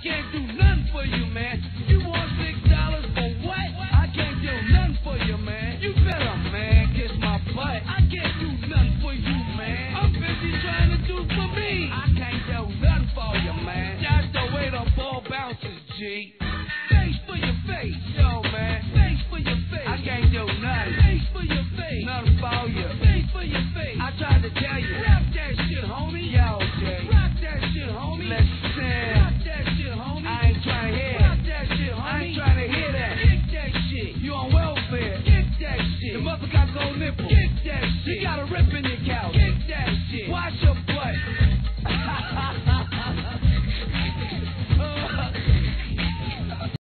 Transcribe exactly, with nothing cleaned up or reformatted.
can't do nothing for you, man. You want six dollars for what? I can't do nothing for you, man. You better, man, kiss my butt. I can't do nothing for you, man. I'm busy trying to do for me. I can't do nothing for you, man. That's the way the ball bounces, G. Face for your face, yo, man. Face for your face. I can't do nothing. Face for your face. Nothing for you. Face for your face. I tried to tell you. Rock that shit, homie. Yo, Jay. Rock that shit, homie. Listen. Rock that shit, homie. I ain't trying to hear. Rock that shit, homie. I ain't trying to hear that. Kick that shit. You on welfare. Kick that shit. The mother got gold nipple. Kick that shit. You got a rip in your couch. Kick that shit.